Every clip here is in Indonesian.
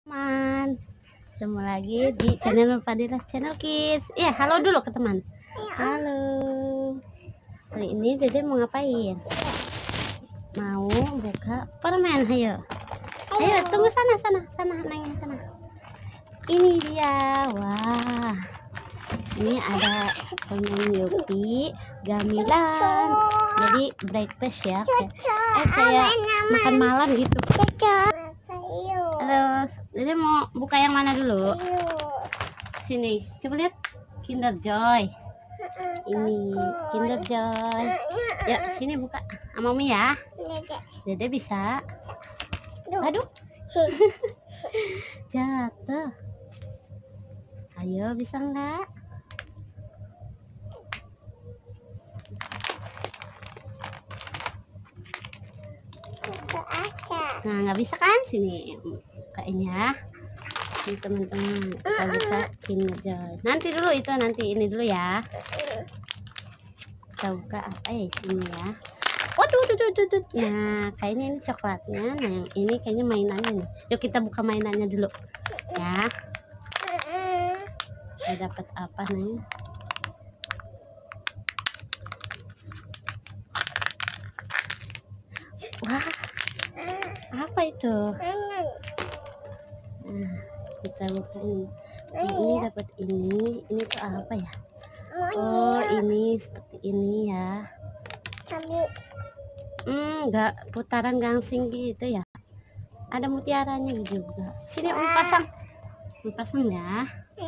Teman, ketemu lagi di channel Fadilah Channel Kids. Iya, halo dulu ke teman. Halo. Hari ini Dede mau ngapain? Mau buka permen, ayo. Ayo, tunggu sana, Neng, sana. Ini dia. Wah. Ini ada permen Yupi, Gamilan. Jadi breakfast ya. Kayak makan malam gitu. Halo, jadi mau buka yang mana dulu? Sini, coba lihat Kinder Joy. Ini Kinder Joy. Ya, sini buka sama Umi ya. Dede bisa. Aduh. Jatuh. Ayo, bisa enggak? Nah, nggak bisa kan? Sini kayaknya. Ini teman-teman, kita buka Kinder Joy. Nanti dulu itu, nanti ini dulu ya. Kita buka apa ya sini ya. Waduh, nah kayaknya ini coklatnya. Nah yang ini kayaknya mainannya nih. Yuk kita buka mainannya dulu ya. Kita dapat apa nih? Wah, apa itu? Nah, kita buka ini. Nah, ini dapat ini tuh apa ya? Oh, ini seperti ini ya. Enggak putaran gangsing gitu ya. Ada mutiaranya juga. Sini Om pasang ya.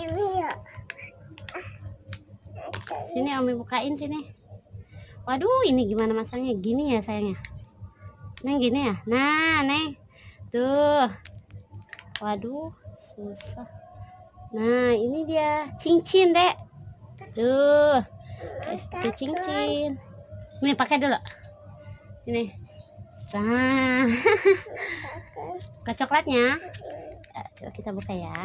Sini Om bukain sini. Waduh, ini gimana masangnya? Gini ya sayangnya. Neng gini ya. Nah, Neng. Tuh. Waduh, susah. Nah, ini dia cincin, Dek. Tuh. Kayak seperti cincin. Nih, pakai dulu. Ini. Nah. Buka coklatnya. Ya, coba kita buka ya.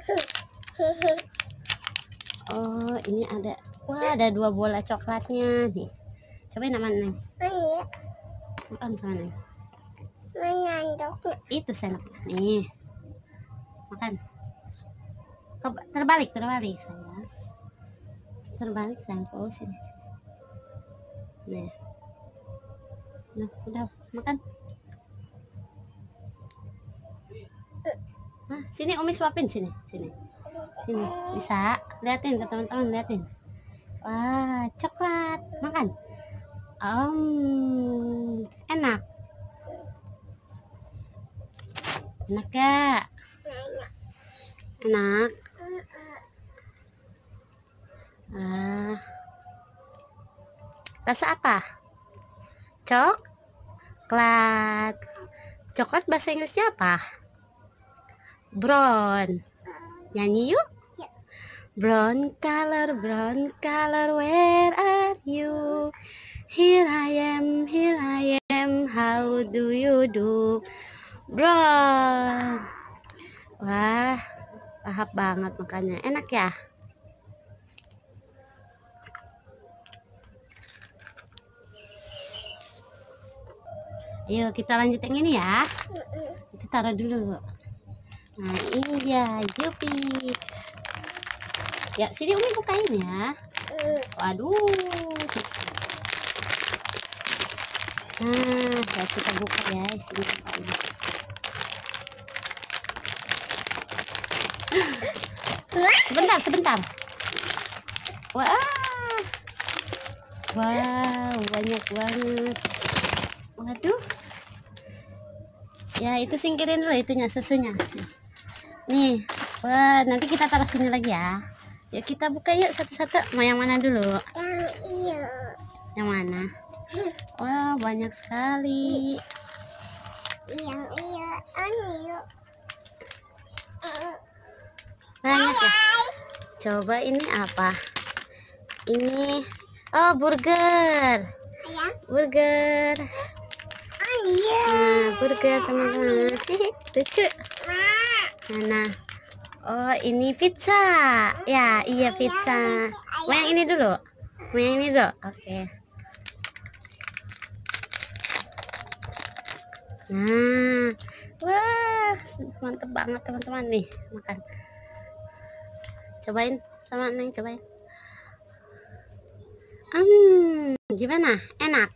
Oh, ini ada. Wah, ada 2 bola coklatnya nih. Cobain nama Neng. Makan sama Neng. Itu sendoknya nih. Makan. Terbalik sayang. Terbalik sayang. Oh, sini. Nih. Nah, udah makan. Nah, sini Umi suapin sini. Bisa. Liatin ke teman-teman, liatin. Wah, coklat. Makan. Enak. Enak gak? Enak. Rasa apa? Coklat. Coklat bahasa Inggrisnya apa? Brown. Nyanyi yuk. Brown color, where are you? Here I am, how do you do? Brown. Wah, lahap banget makannya. Enak ya? Ayo kita lanjut yang ini ya. Kita taruh dulu. Nah, ini dia Yupi. Ya, sini Umi bukain ya. Waduh. Nah, kita buka ya. Sini. Sebentar. Wah, banyak banget. Waduh. Ya, itu singkirin dulu itunya, susunya. Nih. Wah, nanti kita taruh sini lagi ya. Yuk kita buka yuk satu-satu. Mau yang mana dulu? Yang mana? Wah, banyak sekali. Banyak ya. Coba ini apa? Ini burger. Burger. Nah, burger teman-teman. Lucu. Nah. Oh, ini pizza. Ya, iya pizza. Mau yang ini dulu. Oke. Nah, Wah, mantep banget teman-teman nih makan. Cobain sama Neng, cobain. Gimana? Enak.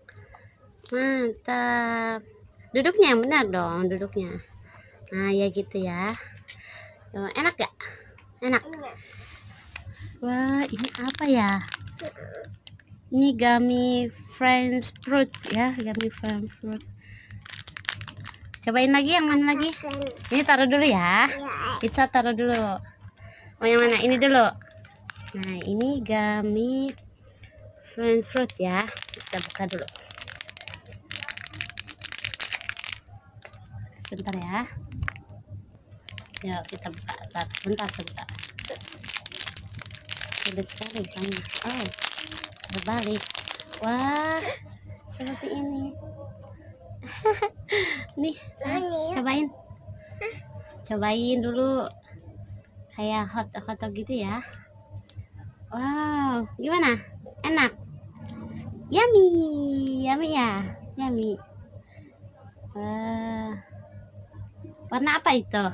Mantap. Duduknya yang benar dong, duduknya. Nah, ya gitu ya. Tuh, enak gak? Enak. Wah, ini apa ya? Ini gummy French fruit ya, gummy French fruit. Cobain lagi, yang mana lagi? Ini taruh dulu ya. Pizza taruh dulu. Oh, yang mana? Ini dulu. Nah, ini gummy French fruit ya. Kita buka dulu. Sebentar ya. Ya, kita buka. Sebentar. Sulit sekali bukannya. Oh, berbalik. Wah, seperti ini. Nih, cobain. Cobain dulu. Kayak hot gitu ya. Wow, gimana? Enak. Yummy ya. Yummy. Warna apa itu?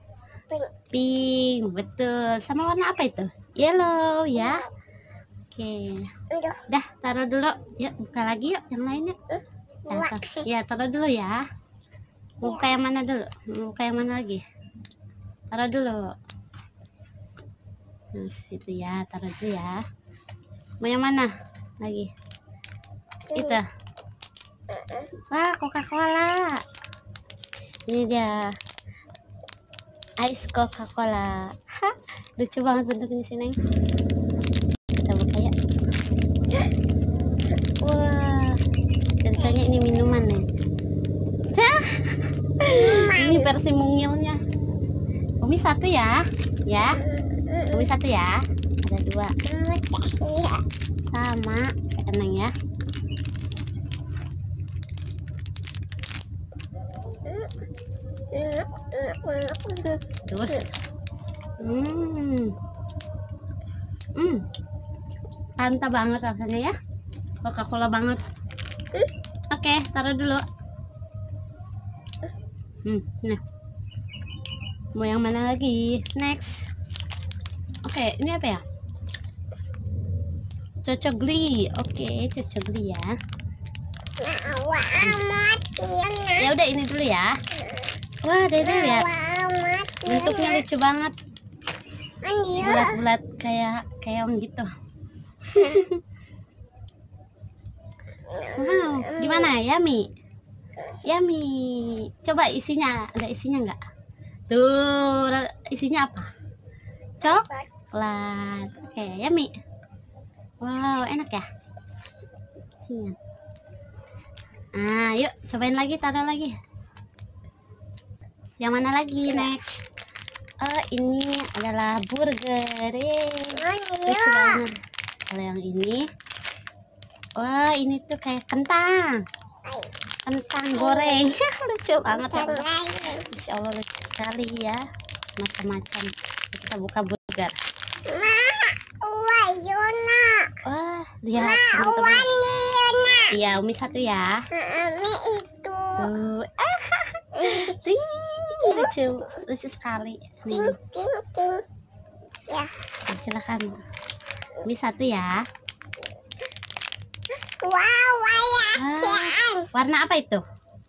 Pink, betul. Sama warna apa itu? Yellow ya. Oke. Dah, taruh dulu. Yuk, buka lagi yuk yang lainnya. Ya, taruh dulu ya. Buka yang mana dulu? Buka yang mana lagi? Taruh dulu. Nah, situ ya, taruh dulu ya. Mau yang mana lagi? Itu. Wah, Coca-Cola. Ini dia. Ice Coca-Cola. Lucu banget bentuknya sini. Kita buka ya. Wah, ceritanya ini minuman nih. Ini versi mungilnya. Umi satu ya, ya. Umi satu ya. Ada dua. Sama, Eneng ya. Terus. Mantap banget rasanya ya. Coca-Cola banget. Oke, taruh dulu. Nah. Mau yang mana lagi? Next. Oke, ini apa ya? Cocogli. Oke, cocogli ya. Ya udah, ini dulu ya. Wah, Dede lihat. Bentuknya lucu banget. Bulat-bulat kayak om gitu. Wow, gimana? Yummy. Coba isinya, ada isinya nggak? Tuh, isinya apa? Coklat. Oke, yummy. Wow, enak ya. Yuk cobain lagi, taruh lagi. Yang mana lagi next? Oh, ini adalah burger. Lucu banget. Kalau yang ini, wah, ini tuh kayak kentang goreng. Lucu banget ya. Insya Allah lucu sekali ya. Macam-macam. Kita buka burger. Wah, lihat teman-teman. Iya, Umi satu ya. Tuh. Lucu sekali. Nih. Silakan. Umi satu ya. Warna apa itu?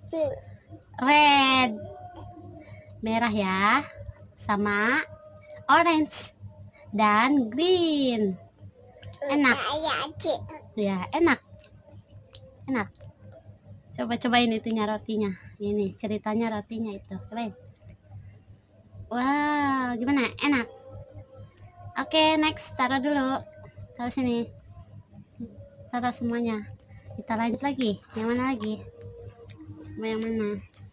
Red. Merah ya. Sama orange dan green. Enak. Ya, enak. Cobain itunya, rotinya. Ini ceritanya rotinya itu. Keren. Wow, gimana? Enak. Oke, next. Taruh dulu. Taruh sini. Taruh semuanya. Kita lanjut lagi. Yang mana lagi? Mau yang mana?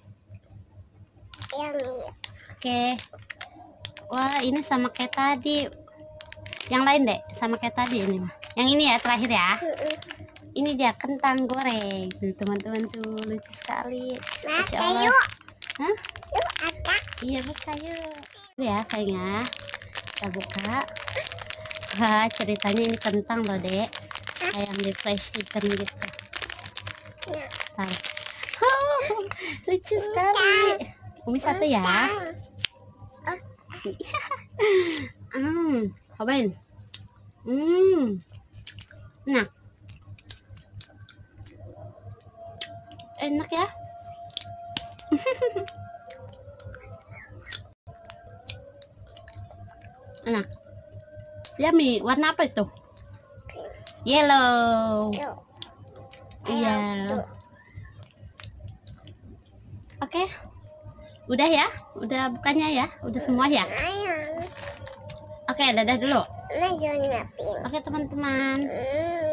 Oke. Wah, ini sama kayak tadi. Yang lain deh, sama kayak tadi ini mah. Yang ini ya terakhir ya. Ini dia kentang goreng. Tuh, teman-teman tuh lucu sekali. Masya Allah. Hah? Iya, buka yuk. Ya, sayangnya. Kita buka. Wah, ceritanya ini kentang loh, Dek. Kayak yang di plastikan gitu. Taruh. Lucu sekali. Umi satu ya. Cobain. Nah, enak ya. Enak. Yummy. Warna apa itu? Yellow. Iya. Oke. Udah ya? Udah bukannya ya? Udah semua ya? Oke, dadah dulu. Oke, teman-teman.